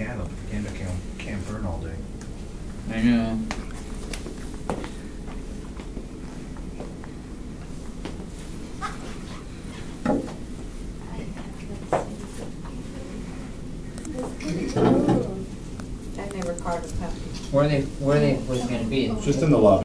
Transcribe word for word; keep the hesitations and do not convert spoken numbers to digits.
candle. The candle can't, can't burn all day. I know. I never carved a pumpkin. Where they, where they was gonna be? Just in the lobby.